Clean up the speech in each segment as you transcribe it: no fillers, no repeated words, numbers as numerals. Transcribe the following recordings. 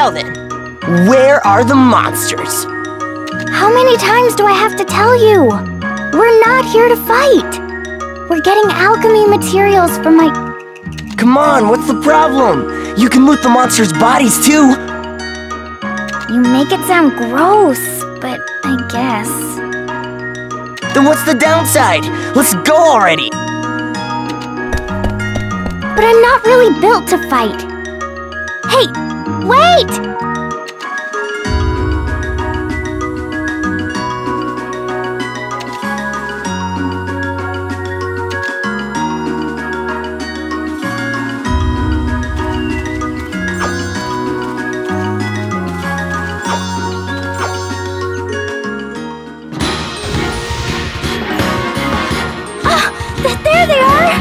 Now then, where are the monsters? How many times do I have to tell you? We're not here to fight. We're getting alchemy materials for my... Come on, what's the problem? You can loot the monsters' bodies too. You make it sound gross, but I guess. Then what's the downside? Let's go already. But I'm not really built to fight. Hey, wait! There they are!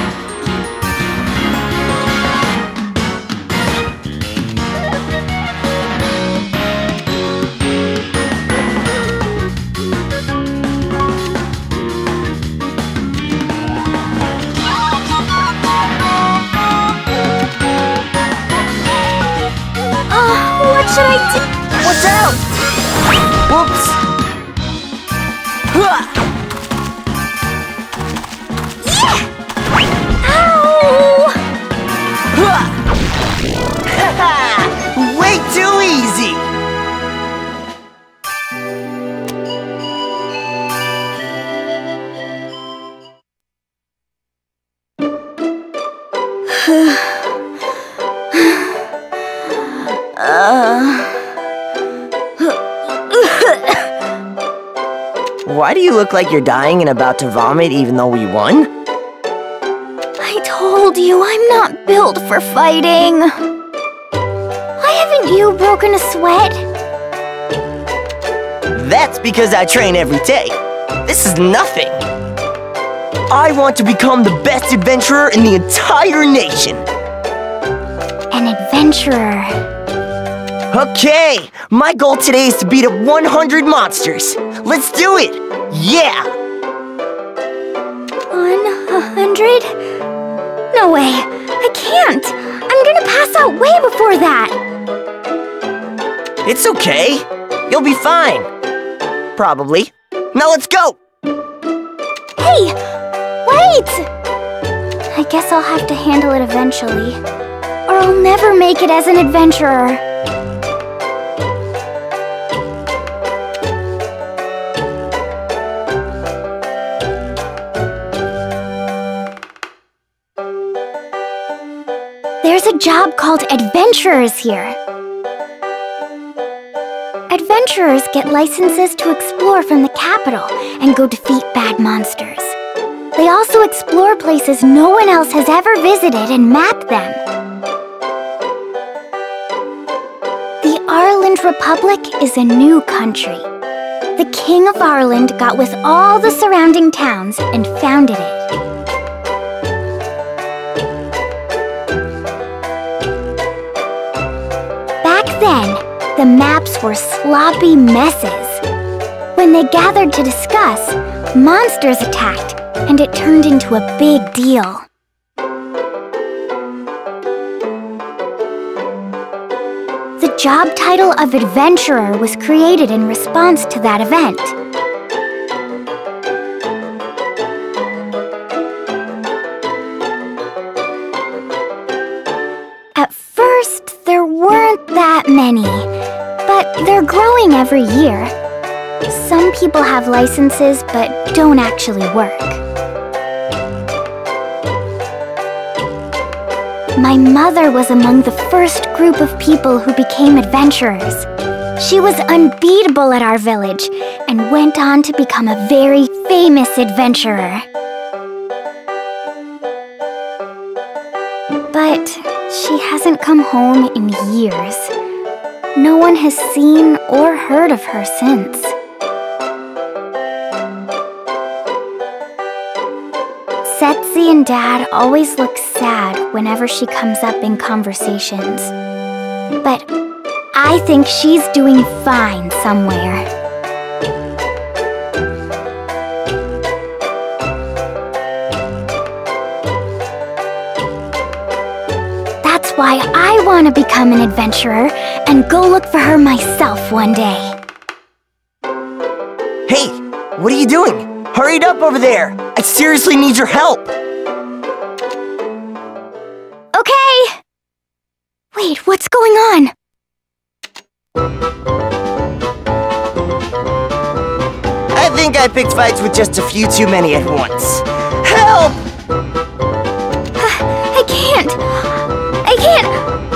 What should I do? Watch out! Whoops! Huh. Way too easy! Why do you look like you're dying and about to vomit even though we won? I told you I'm not built for fighting. Why haven't you broken a sweat? That's because I train every day. This is nothing. I want to become the best adventurer in the entire nation. An adventurer. Okay, my goal today is to beat up 100 monsters. Let's do it! Yeah! 100? No way, I can't. I'm gonna pass out way before that. It's okay. You'll be fine. Probably. Now let's go! Hey! Wait! I guess I'll have to handle it eventually. Or I'll never make it as an adventurer. There's a job called adventurers here. Adventurers get licenses to explore from the capital and go defeat bad monsters. They also explore places no one else has ever visited and map them. The Arland Republic is a new country. The King of Arland got with all the surrounding towns and founded it. Back then, the maps were sloppy messes. When they gathered to discuss, monsters attacked, and it turned into a big deal. The job title of adventurer was created in response to that event. At first, there weren't that many, but they're growing every year. Some people have licenses but don't actually work. My mother was among the first group of people who became adventurers. She was unbeatable at our village and went on to become a very famous adventurer. But she hasn't come home in years. No one has seen or heard of her since. Setzi and Dad always look sad whenever she comes up in conversations. But I think she's doing fine somewhere. That's why I want to become an adventurer and go look for her myself one day. Hey, what are you doing? Hurry it up over there! I seriously need your help! Okay! Wait, what's going on? I think I picked fights with just a few too many at once. Help! I can't! I can't!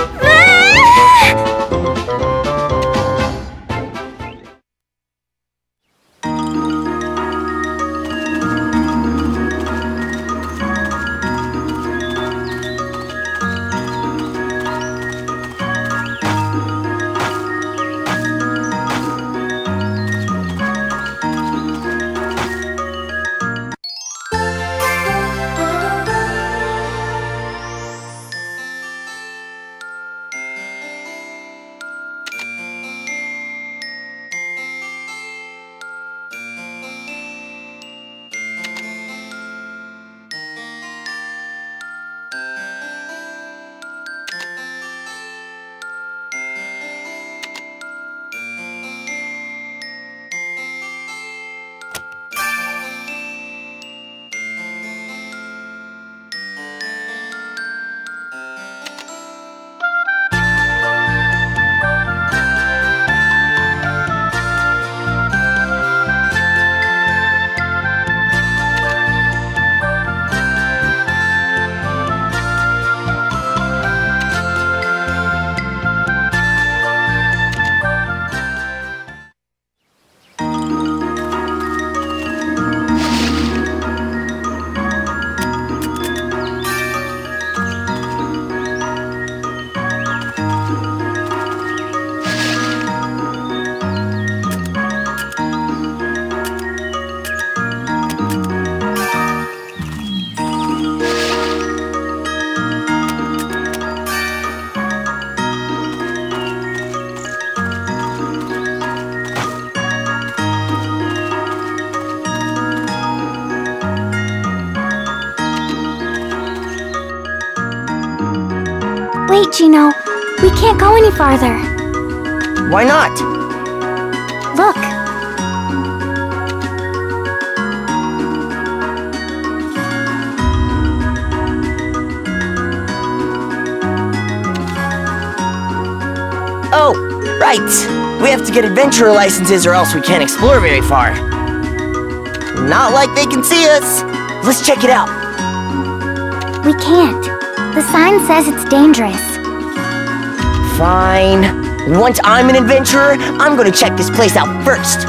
Wait, Gino. We can't go any farther. Why not? Look. Oh, right. We have to get adventurer licenses or else we can't explore very far. Not like they can see us. Let's check it out. We can't. The sign says it's dangerous. Fine. Once I'm an adventurer, I'm gonna check this place out first.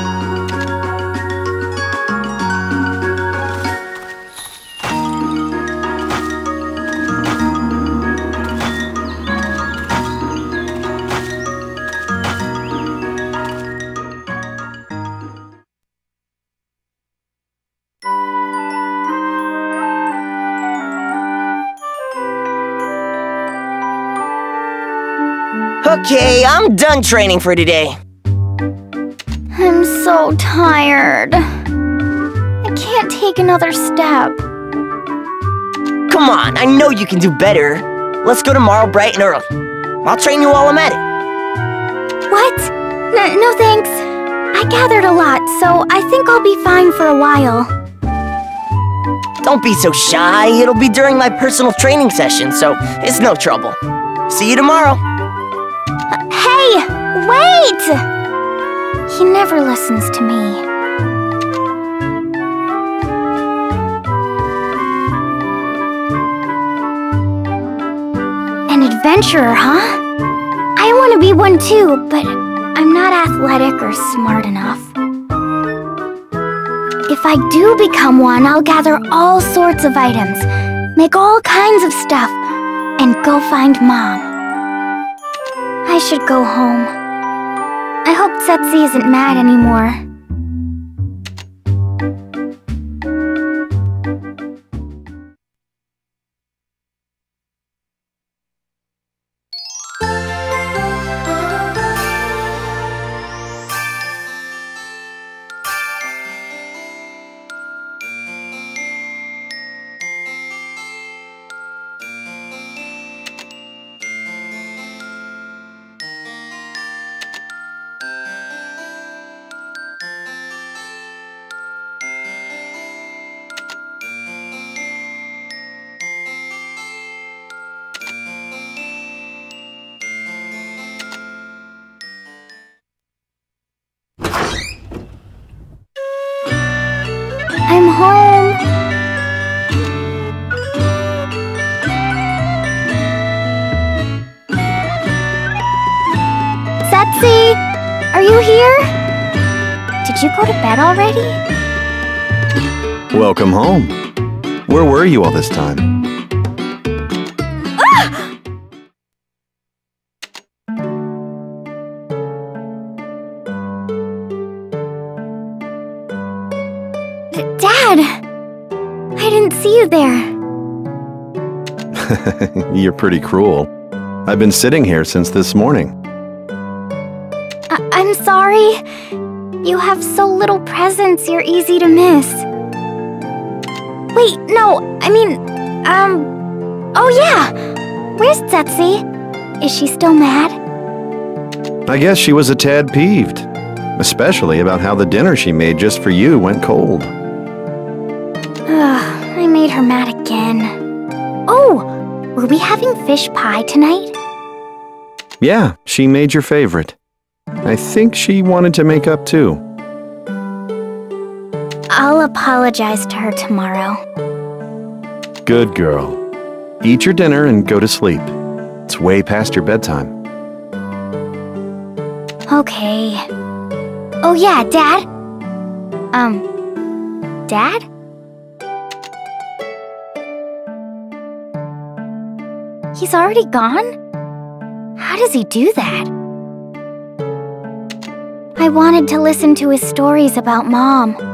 Okay, I'm done training for today. I'm so tired. I can't take another step. Come on, I know you can do better. Let's go tomorrow bright and early. I'll train you while I'm at it. What? No thanks. I gathered a lot, so I think I'll be fine for a while. Don't be so shy. It'll be during my personal training session, so it's no trouble. See you tomorrow. Hey! Wait! He never listens to me. An adventurer, huh? I want to be one too, but I'm not athletic or smart enough. If I do become one, I'll gather all sorts of items, make all kinds of stuff, and go find Mom. I should go home. I hope Setsi isn't mad anymore. I'm home. Setsi, are you here? Did you go to bed already? Welcome home. Where were you all this time? Dad! I didn't see you there. You're pretty cruel. I've been sitting here since this morning. I'm sorry. You have so little presents, you're easy to miss. Wait, no, oh yeah! Where's Setsi? Is she still mad? I guess she was a tad peeved, especially about how the dinner she made just for you went cold. Ugh, I made her mad again. Oh, were we having fish pie tonight? Yeah, she made your favorite. I think she wanted to make up too. I'll apologize to her tomorrow. Good girl. Eat your dinner and go to sleep. It's way past your bedtime. Okay. Oh yeah, Dad? Dad? He's already gone? How does he do that? I wanted to listen to his stories about Mom.